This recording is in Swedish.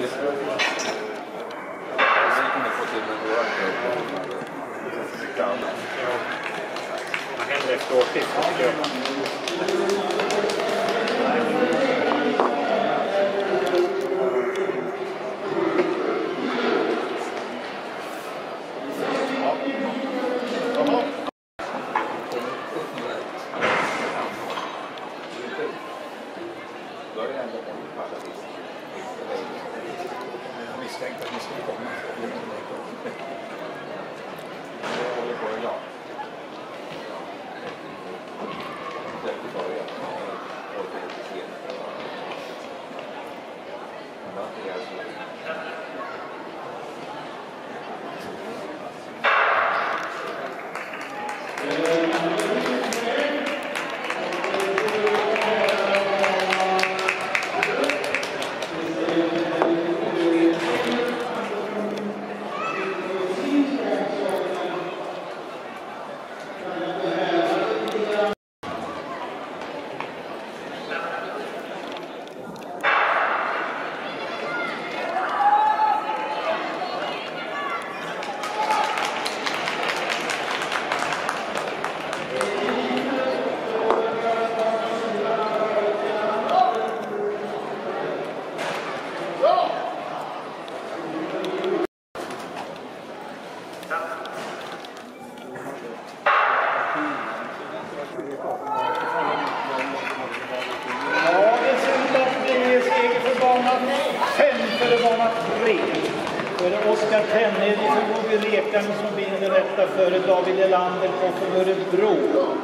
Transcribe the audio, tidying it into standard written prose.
Vad händer efter årsskiftet, tycker jag? Misstänkt att ni skulle komma. Oskar Tenne från Bobby Rekan som vinner detta före David Elander från Örebro.